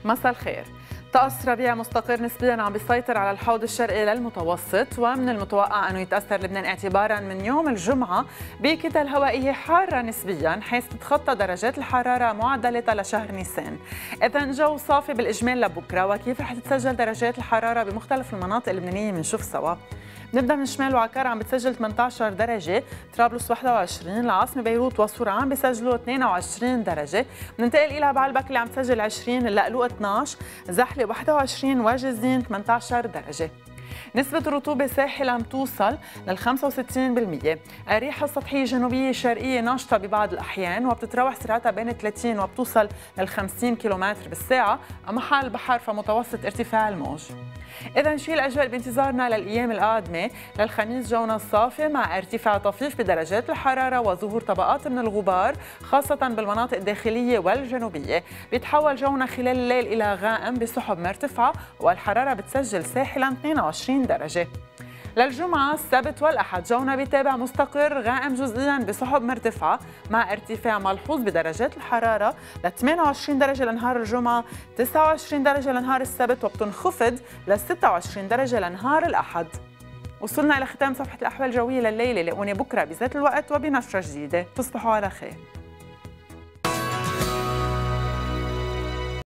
مساء الخير. طقس ربيع مستقر نسبيا عم بيسيطر على الحوض الشرقي للمتوسط، ومن المتوقع انه يتاثر لبنان اعتبارا من يوم الجمعه بكتل هوائيه حاره نسبيا، حيث تتخطى درجات الحراره معدلتها لشهر نيسان. اذا جو صافي بالاجمال لبكره، وكيف رح تتسجل درجات الحراره بمختلف المناطق اللبنانيه بنشوف سوا. نبدا من شمال وعكار عم بتسجل 18 درجه، طرابلس 21، العاصمه بيروت وصور عم بيسجلوا 22 درجه، بننتقل الى بعلبك اللي عم تسجل 20، اللقلوق 12، زحله 21، وجزين 18 درجه. نسبة الرطوبة ساحل عم توصل لل 65%، الرياح السطحية الجنوبية الشرقية ناشطة ببعض الأحيان وبتتراوح سرعتها بين 30 وبتوصل لل 50 كيلومتر بالساعة، أما حال البحر فمتوسط ارتفاع الموج. إذا شي الأجواء بانتظارنا للأيام القادمة، للخميس جونا صافي مع ارتفاع طفيف بدرجات الحرارة وظهور طبقات من الغبار خاصة بالمناطق الداخلية والجنوبية. بيتحول جونا خلال الليل إلى غائم بسحب مرتفعة، والحرارة بتسجل ساحلا 22 درجة. للجمعة السبت والأحد جونا بيتابع مستقر غائم جزئيا بسحب مرتفعة مع ارتفاع ملحوظ بدرجات الحرارة ل 28 درجة لنهار الجمعة، 29 درجة لنهار السبت، وبتنخفض ل 26 درجة لنهار الأحد. وصلنا إلى ختام صفحة الأحوال الجوية لليلة، لاقوني بكرة بذات الوقت وبنشرة جديدة. تصبحوا على خير.